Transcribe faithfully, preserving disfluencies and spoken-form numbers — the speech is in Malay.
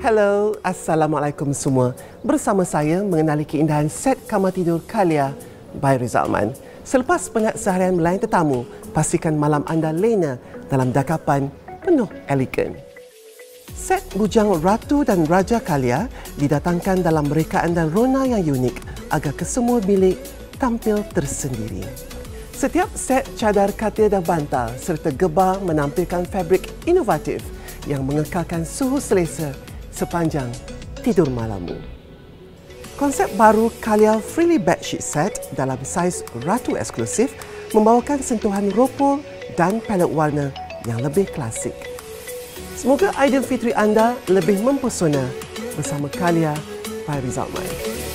Hello, Assalamualaikum semua. Bersama saya mengenali keindahan set kamar tidur Kalia by Rizalman. Selepas penat seharian melayani tetamu, pastikan malam anda lena dalam dakapan penuh elegan. Set bujang Ratu dan Raja Kalia didatangkan dalam rekaan dan rona yang unik agar kesemua bilik tampil tersendiri. Setiap set cadar katil dan bantal serta gebar menampilkan fabrik inovatif yang mengekalkan suhu selesa sepanjang tidur malammu. Konsep baru Kalia Freely Bedsheet Set dalam saiz Ratu eksklusif membawakan sentuhan ropol dan palet warna yang lebih klasik. Semoga Aidilfitri anda lebih mempesona bersama Kalia by Rizalman.